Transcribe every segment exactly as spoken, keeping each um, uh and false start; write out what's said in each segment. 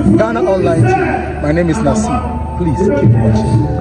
Ghana Online T V. My name is Nassim. Please keep watching.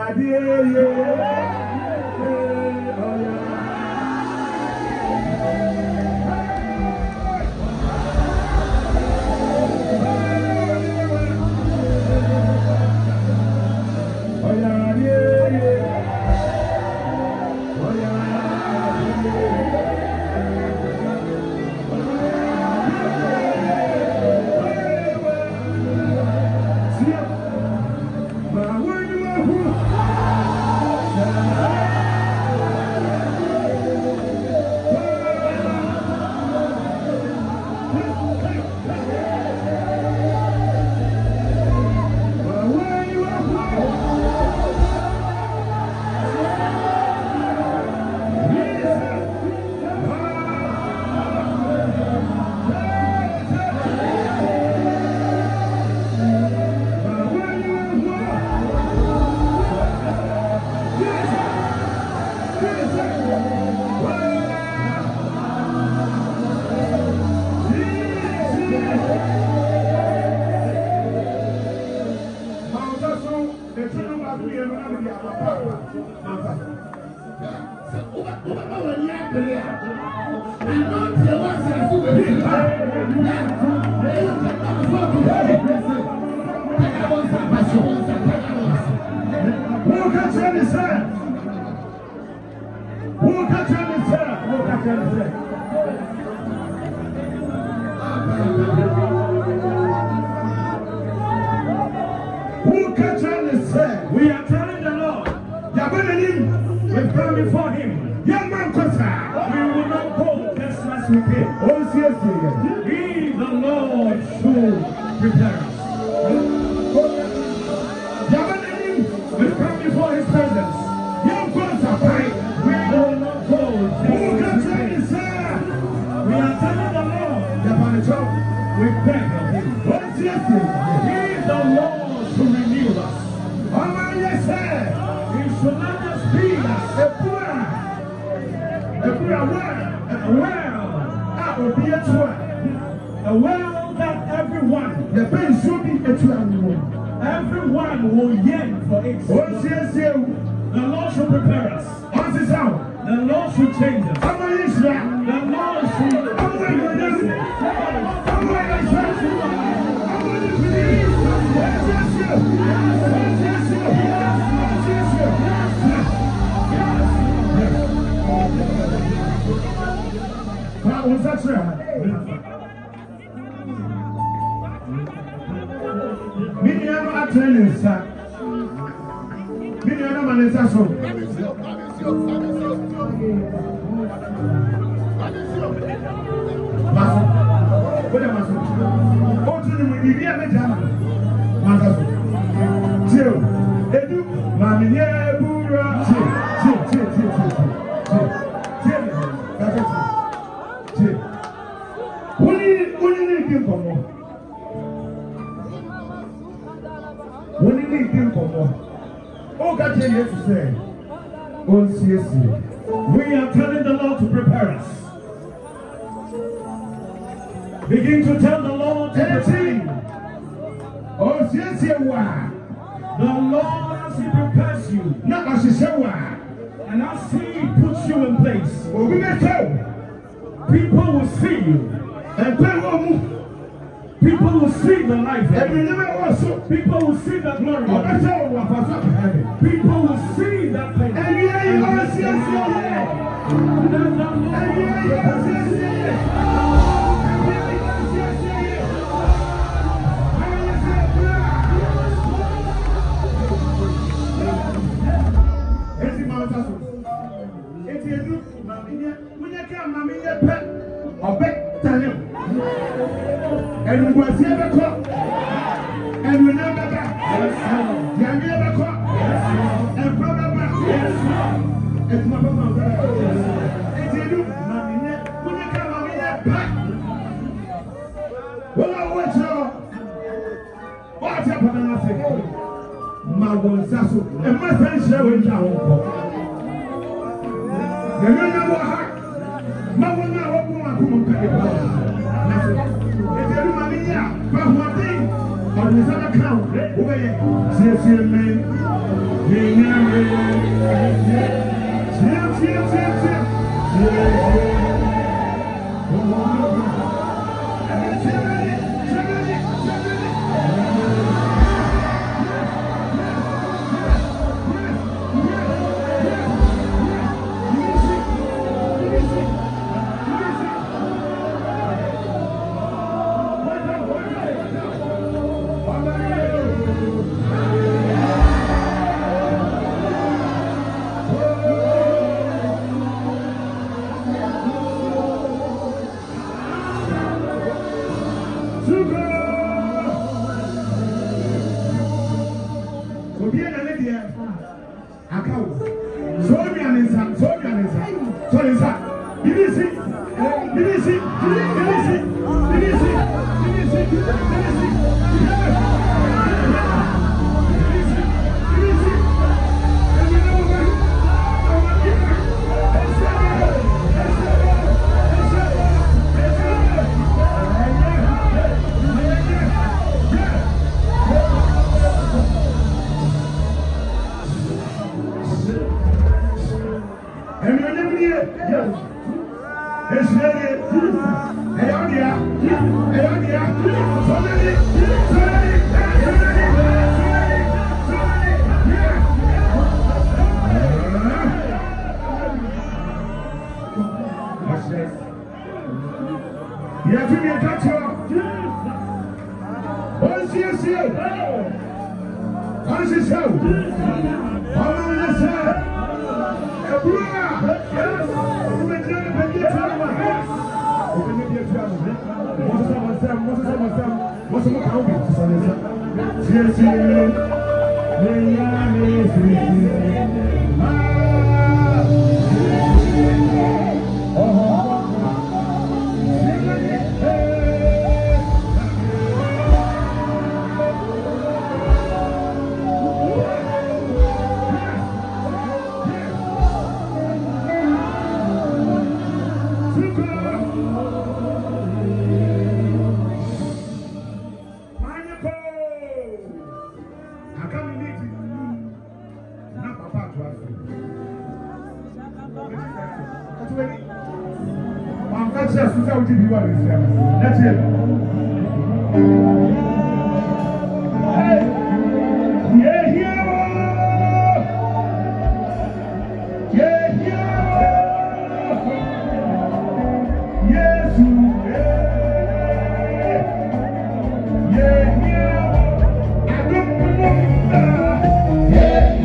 We are telling the Lord, we've come before Him. We will not go just as we came. He, the Lord, should prepare us. We've come before His presence. We will not go just as we came. We are telling the Lord, we beg of Him. He, the Lord, should renew us. He should not just be us. A poor, a poor world, a world that will be a tour. A world that everyone, the pain should be a tour. Everyone will yearn for it. The Lord should prepare us. The Lord should change us. The Lord should Was that right? Many are training, sir. Many are man is also. What am I saying? Oh, to the movie, I'm a jam. Master. Chill. Edu, Mammy, yeah, Bura. Chill, chill, chill, chill, chill. Chill. That's it. Only, only anything for more. Only anything for more. Oh, God, you have to say. Oh, seriously. We are telling the Lord to prepare us. Begin to tell the Lord to prepare. Oh, seriously, why? The Lord, as He prepares you, not as He said, why? And as He puts you in place, oh, we may tell. People will see you. And people will see the life. And people will see the glory. People will see that thing. And you are see and we will see the clock, and we never back. And we never clock, and brother back. It's my brother. It's a new man. When you come on in back, well, I watch you. What's happening? I say, my one sasso, and my friend share with you. The man of heart, my one now, what will I come on? But one thing, on this other count, where you see a man, What is it show? How long is it? A brother. Yes. Open the door. Open the door. Open the door. What's up? What's up? What's up? What's up? What's up? What's up? Yes, yes. That's it. Hey. Yeah, yeah. Yeah, yeah. Yes, yeah. Yeah, yeah. I don't know. Yeah,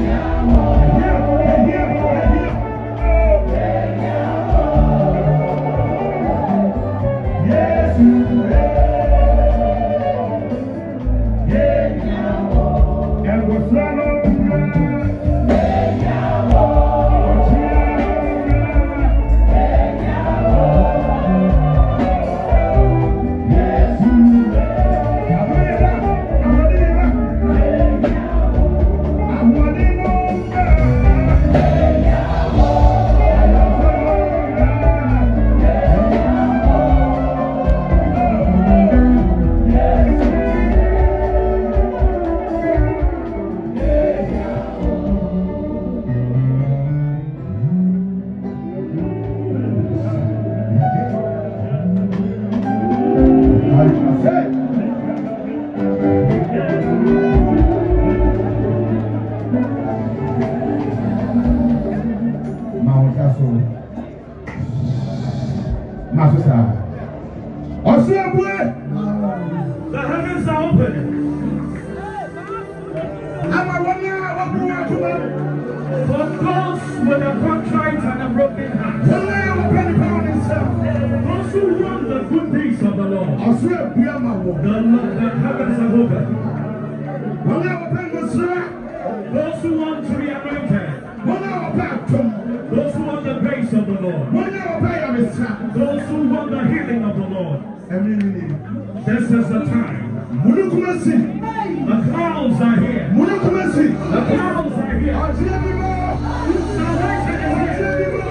the heavens are open. For those with a contrite and a broken heart, those who want the good things of the Lord, the, the heavens are open. Those who want to be anointed, those who want the grace of the Lord, those who want the healing of the Lord, this is the time. The clouds are here. The clouds are here. Salvation is here.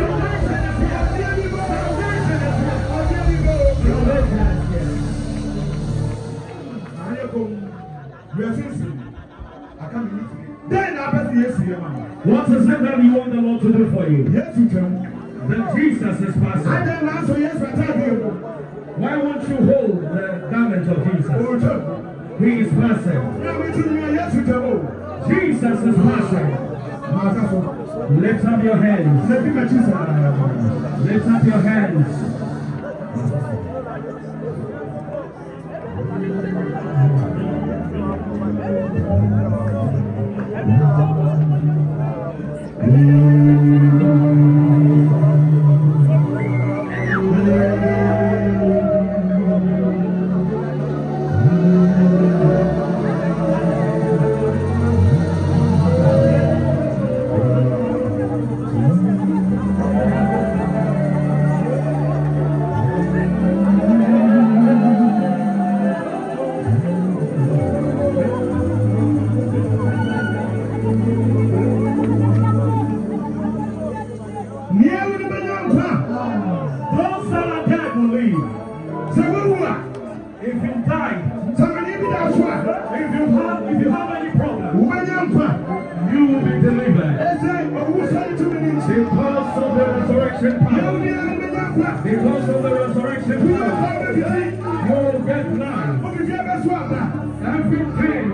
What is it that you want the Lord to do for you? That Jesus is passing. Why won't you hold the garment of Jesus? He is passing. Jesus is passing. Lift up your hands. Lift up your hands. Because of the resurrection power, you will get none. Everything.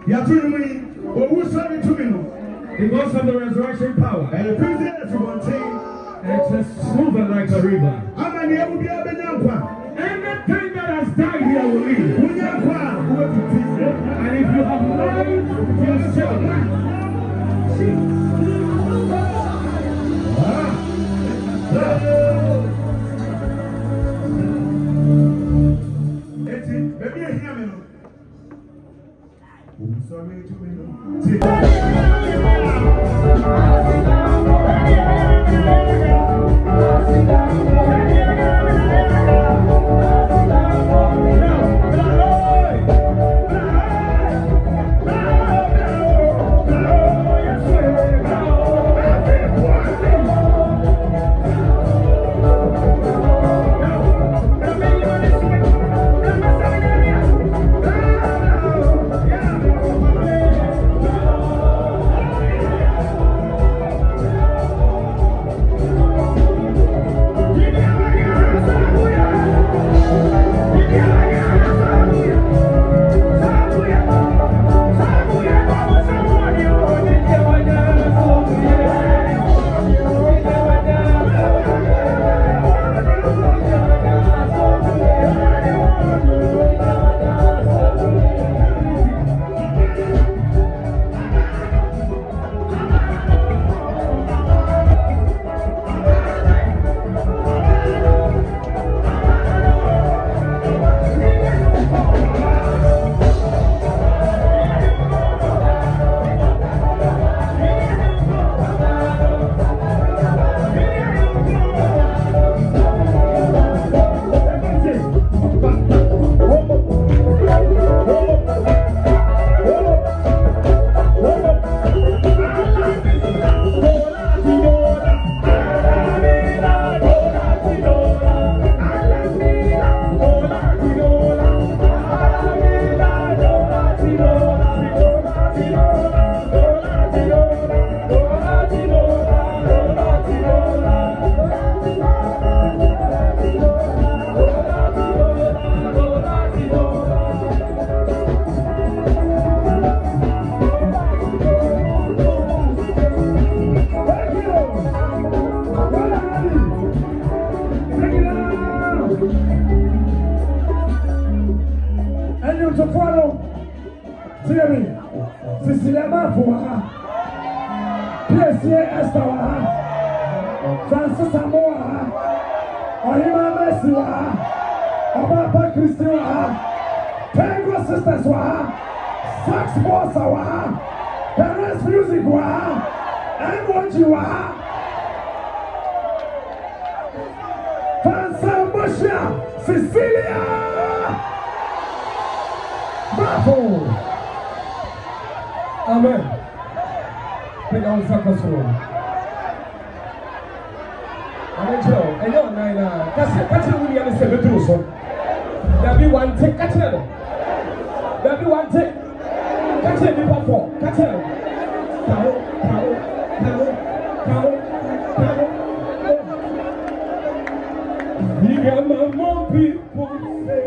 Because of the resurrection power, and it's as smooth like a river. Anything that has died here will live. And if you have life, you shall live. Sorry to me. Francis Samoa, Ohima Mesiwa, Obapa Christiwa, Penguin Sisters wa, Sax Bossa wa, Parents Music wa, M one G wa, Fansa Moshia, Cecilia, Bravo. Amen. Pick out Sakasoro. And you're nine. That's it. Catch it with the other seven. There'll be one take. Catch it. There'll be one take. Catch it. Be four. Catch it. Pow, pow, pow, pow, pow. You got more people say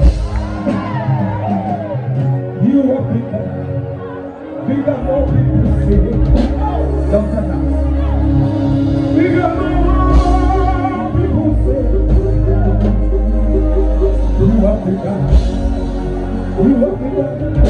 you are bigger. We got more people say don't touch us. We got more. You are the God. You are the God.